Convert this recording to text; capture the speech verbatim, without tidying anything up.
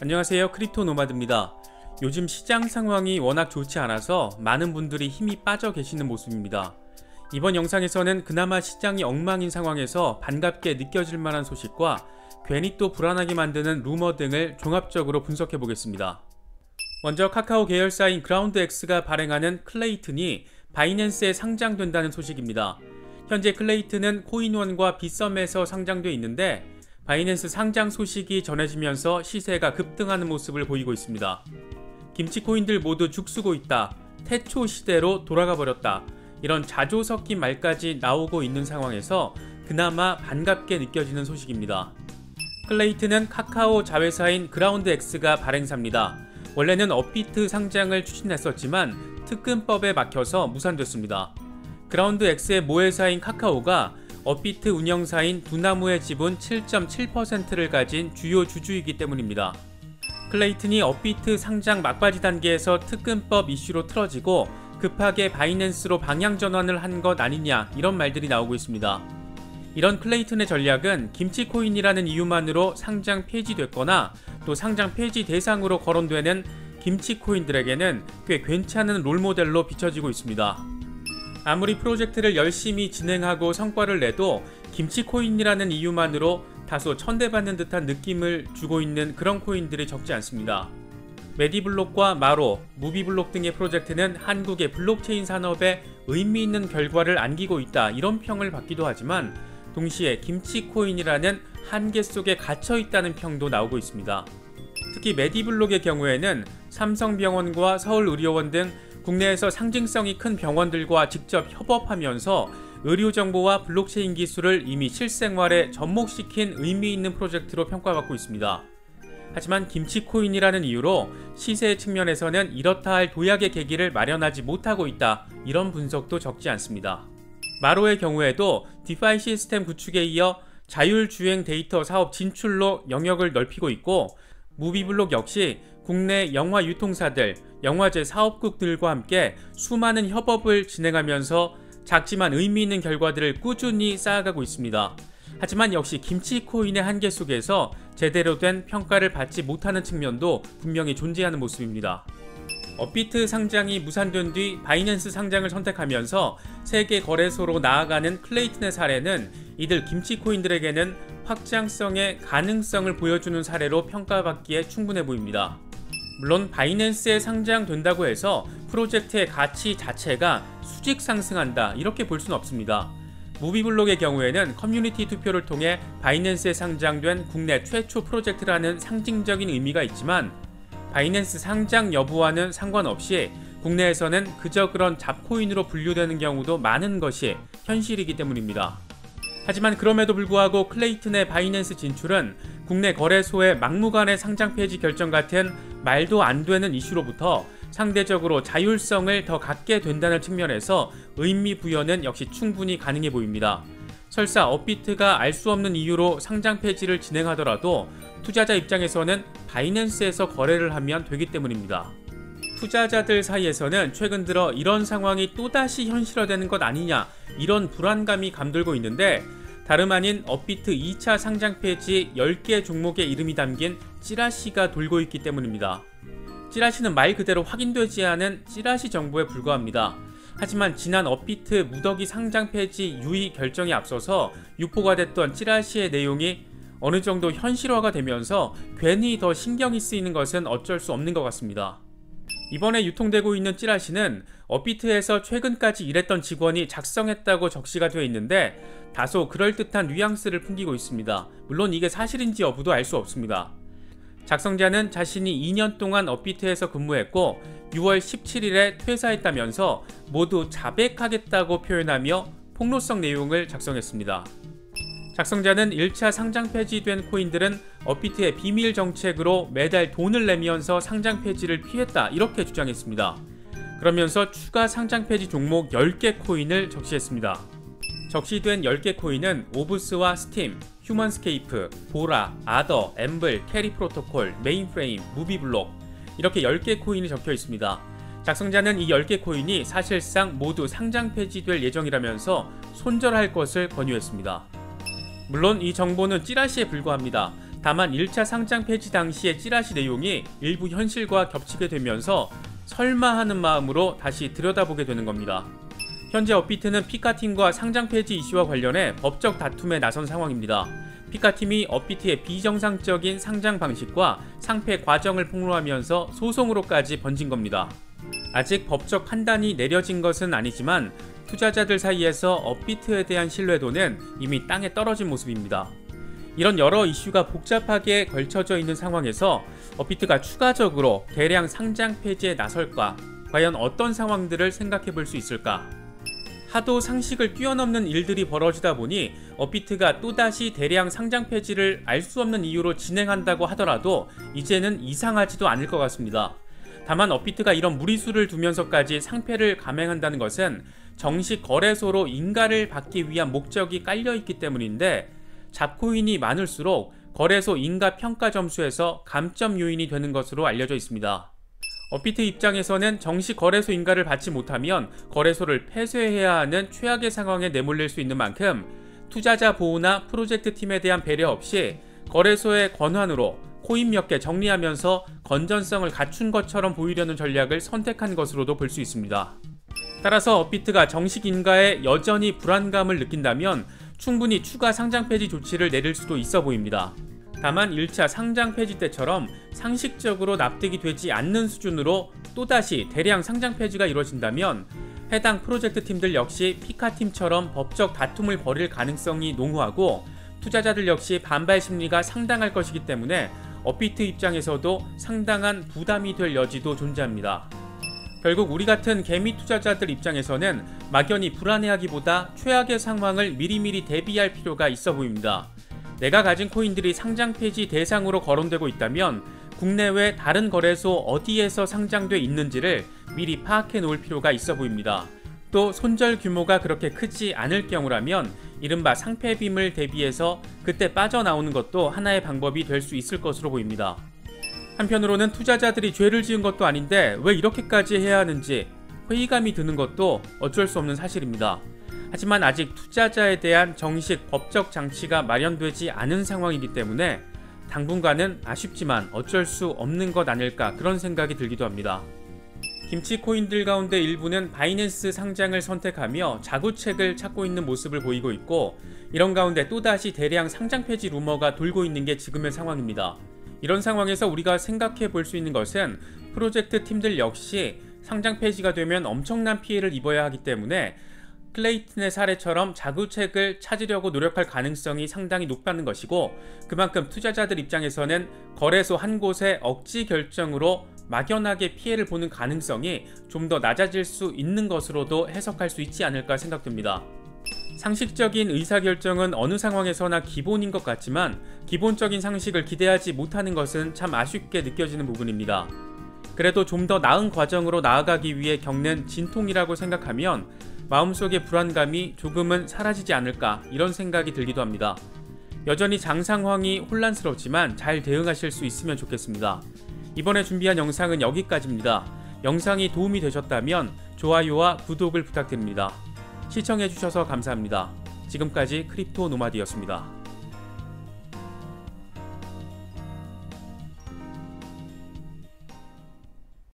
안녕하세요, 크립토 노마드입니다. 요즘 시장 상황이 워낙 좋지 않아서 많은 분들이 힘이 빠져 계시는 모습입니다. 이번 영상에서는 그나마 시장이 엉망인 상황에서 반갑게 느껴질 만한 소식과 괜히 또 불안하게 만드는 루머 등을 종합적으로 분석해 보겠습니다. 먼저 카카오 계열사인 그라운드엑스가 발행하는 클레이튼이 바이낸스에 상장된다는 소식입니다. 현재 클레이튼은 코인원과 빗썸에서 상장돼 있는데 바이낸스 상장 소식이 전해지면서 시세가 급등하는 모습을 보이고 있습니다. 김치코인들 모두 죽쓰고 있다, 태초 시대로 돌아가 버렸다, 이런 자조 섞인 말까지 나오고 있는 상황에서 그나마 반갑게 느껴지는 소식입니다. 클레이튼은 카카오 자회사인 그라운드엑스가 발행사입니다. 원래는 업비트 상장을 추진했었지만 특근법에 막혀서 무산됐습니다. 그라운드엑스의 모회사인 카카오가 업비트 운영사인 두나무의 지분 칠 점 칠 퍼센트를 가진 주요 주주이기 때문입니다. 클레이튼이 업비트 상장 막바지 단계에서 특근법 이슈로 틀어지고 급하게 바이낸스로 방향 전환을 한 것 아니냐, 이런 말들이 나오고 있습니다. 이런 클레이튼의 전략은 김치코인이라는 이유만으로 상장 폐지됐거나 또 상장 폐지 대상으로 거론되는 김치코인들에게는 꽤 괜찮은 롤모델로 비춰지고 있습니다. 아무리 프로젝트를 열심히 진행하고 성과를 내도 김치코인이라는 이유만으로 다소 천대받는 듯한 느낌을 주고 있는 그런 코인들이 적지 않습니다. 메디블록과 마로, 무비블록 등의 프로젝트는 한국의 블록체인 산업에 의미 있는 결과를 안기고 있다, 이런 평을 받기도 하지만 동시에 김치코인이라는 한계 속에 갇혀 있다는 평도 나오고 있습니다. 특히 메디블록의 경우에는 삼성병원과 서울의료원 등 국내에서 상징성이 큰 병원들과 직접 협업하면서 의료정보와 블록체인 기술을 이미 실생활에 접목시킨 의미 있는 프로젝트로 평가받고 있습니다. 하지만 김치코인이라는 이유로 시세 측면에서는 이렇다 할 도약의 계기를 마련하지 못하고 있다, 이런 분석도 적지 않습니다. 마로의 경우에도 디파이 시스템 구축에 이어 자율주행 데이터 사업 진출로 영역을 넓히고 있고, 무비블록 역시 국내 영화 유통사들, 영화제 사업국들과 함께 수많은 협업을 진행하면서 작지만 의미 있는 결과들을 꾸준히 쌓아가고 있습니다. 하지만 역시 김치코인의 한계 속에서 제대로 된 평가를 받지 못하는 측면도 분명히 존재하는 모습입니다. 업비트 상장이 무산된 뒤 바이낸스 상장을 선택하면서 세계 거래소로 나아가는 클레이튼의 사례는 이들 김치코인들에게는 확장성의 가능성을 보여주는 사례로 평가받기에 충분해 보입니다. 물론 바이낸스에 상장된다고 해서 프로젝트의 가치 자체가 수직 상승한다, 이렇게 볼 수는 없습니다. 무비블록의 경우에는 커뮤니티 투표를 통해 바이낸스에 상장된 국내 최초 프로젝트라는 상징적인 의미가 있지만 바이낸스 상장 여부와는 상관없이 국내에서는 그저 그런 잡코인으로 분류되는 경우도 많은 것이 현실이기 때문입니다. 하지만 그럼에도 불구하고 클레이튼의 바이낸스 진출은 국내 거래소의 막무가내 상장 폐지 결정 같은 말도 안 되는 이슈로부터 상대적으로 자율성을 더 갖게 된다는 측면에서 의미 부여는 역시 충분히 가능해 보입니다. 설사 업비트가 알 수 없는 이유로 상장 폐지를 진행하더라도 투자자 입장에서는 바이낸스에서 거래를 하면 되기 때문입니다. 투자자들 사이에서는 최근 들어 이런 상황이 또다시 현실화되는 것 아니냐, 이런 불안감이 감돌고 있는데 다름 아닌 업비트 이 차 상장 폐지 열 개 종목의 이름이 담긴 찌라시가 돌고 있기 때문입니다. 찌라시는 말 그대로 확인되지 않은 찌라시 정보에 불과합니다. 하지만 지난 업비트 무더기 상장 폐지 유의 결정에 앞서서 유포가 됐던 찌라시의 내용이 어느 정도 현실화가 되면서 괜히 더 신경이 쓰이는 것은 어쩔 수 없는 것 같습니다. 이번에 유통되고 있는 찌라시는 업비트에서 최근까지 일했던 직원이 작성했다고 적시가 되어 있는데 다소 그럴듯한 뉘앙스를 풍기고 있습니다. 물론 이게 사실인지 여부도 알 수 없습니다. 작성자는 자신이 이 년 동안 업비트에서 근무했고 유월 십칠일에 퇴사했다면서 모두 자백하겠다고 표현하며 폭로성 내용을 작성했습니다. 작성자는 일 차 상장 폐지된 코인들은 업비트의 비밀 정책으로 매달 돈을 내면서 상장 폐지를 피했다, 이렇게 주장했습니다. 그러면서 추가 상장 폐지 종목 열 개 코인을 적시했습니다. 적시된 열 개 코인은 오브스와 스팀, 휴먼스케이프, 보라, 아더, 엠블, 캐리 프로토콜, 메인프레임, 무비블록, 이렇게 열 개 코인이 적혀 있습니다. 작성자는 이 열 개 코인이 사실상 모두 상장 폐지될 예정이라면서 손절할 것을 권유했습니다. 물론 이 정보는 찌라시에 불과합니다. 다만 일 차 상장 폐지 당시의 찌라시 내용이 일부 현실과 겹치게 되면서 설마 하는 마음으로 다시 들여다보게 되는 겁니다. 현재 업비트는 피카팀과 상장 폐지 이슈와 관련해 법적 다툼에 나선 상황입니다. 피카팀이 업비트의 비정상적인 상장 방식과 상폐 과정을 폭로하면서 소송으로까지 번진 겁니다. 아직 법적 판단이 내려진 것은 아니지만 투자자들 사이에서 업비트에 대한 신뢰도는 이미 땅에 떨어진 모습입니다. 이런 여러 이슈가 복잡하게 걸쳐져 있는 상황에서 업비트가 추가적으로 대량 상장 폐지에 나설까? 과연 어떤 상황들을 생각해 볼 수 있을까? 하도 상식을 뛰어넘는 일들이 벌어지다 보니 업비트가 또다시 대량 상장 폐지를 알 수 없는 이유로 진행한다고 하더라도 이제는 이상하지도 않을 것 같습니다. 다만 업비트가 이런 무리수를 두면서까지 상폐를 감행한다는 것은 정식 거래소로 인가를 받기 위한 목적이 깔려있기 때문인데 잡코인이 많을수록 거래소 인가 평가 점수에서 감점 요인이 되는 것으로 알려져 있습니다. 업비트 입장에서는 정식 거래소 인가를 받지 못하면 거래소를 폐쇄해야 하는 최악의 상황에 내몰릴 수 있는 만큼 투자자 보호나 프로젝트 팀에 대한 배려 없이 거래소의 권한으로 코인 몇 개 정리하면서 건전성을 갖춘 것처럼 보이려는 전략을 선택한 것으로도 볼 수 있습니다. 따라서 업비트가 정식 인가에 여전히 불안감을 느낀다면 충분히 추가 상장 폐지 조치를 내릴 수도 있어 보입니다. 다만 일 차 상장 폐지 때처럼 상식적으로 납득이 되지 않는 수준으로 또다시 대량 상장 폐지가 이루어진다면 해당 프로젝트 팀들 역시 피카팀처럼 법적 다툼을 벌일 가능성이 농후하고 투자자들 역시 반발 심리가 상당할 것이기 때문에 업비트 입장에서도 상당한 부담이 될 여지도 존재합니다. 결국 우리 같은 개미 투자자들 입장에서는 막연히 불안해하기보다 최악의 상황을 미리미리 대비할 필요가 있어 보입니다. 내가 가진 코인들이 상장 폐지 대상으로 거론되고 있다면 국내외 다른 거래소 어디에서 상장돼 있는지를 미리 파악해 놓을 필요가 있어 보입니다. 또 손절 규모가 그렇게 크지 않을 경우라면 이른바 상폐빔을 대비해서 그때 빠져나오는 것도 하나의 방법이 될 수 있을 것으로 보입니다. 한편으로는 투자자들이 죄를 지은 것도 아닌데 왜 이렇게까지 해야 하는지 회의감이 드는 것도 어쩔 수 없는 사실입니다. 하지만 아직 투자자에 대한 정식 법적 장치가 마련되지 않은 상황이기 때문에 당분간은 아쉽지만 어쩔 수 없는 것 아닐까 그런 생각이 들기도 합니다. 김치 코인들 가운데 일부는 바이낸스 상장을 선택하며 자구책을 찾고 있는 모습을 보이고 있고 이런 가운데 또다시 대량 상장 폐지 루머가 돌고 있는 게 지금의 상황입니다. 이런 상황에서 우리가 생각해 볼 수 있는 것은 프로젝트 팀들 역시 상장 폐지가 되면 엄청난 피해를 입어야 하기 때문에 클레이튼의 사례처럼 자구책을 찾으려고 노력할 가능성이 상당히 높다는 것이고 그만큼 투자자들 입장에서는 거래소 한 곳의 억지 결정으로 막연하게 피해를 보는 가능성이 좀 더 낮아질 수 있는 것으로도 해석할 수 있지 않을까 생각됩니다. 상식적인 의사결정은 어느 상황에서나 기본인 것 같지만 기본적인 상식을 기대하지 못하는 것은 참 아쉽게 느껴지는 부분입니다. 그래도 좀 더 나은 과정으로 나아가기 위해 겪는 진통이라고 생각하면 마음속의 불안감이 조금은 사라지지 않을까 이런 생각이 들기도 합니다. 여전히 장상황이 혼란스럽지만 잘 대응하실 수 있으면 좋겠습니다. 이번에 준비한 영상은 여기까지입니다. 영상이 도움이 되셨다면 좋아요와 구독을 부탁드립니다. 시청해주셔서 감사합니다. 지금까지 크립토 노마드였습니다.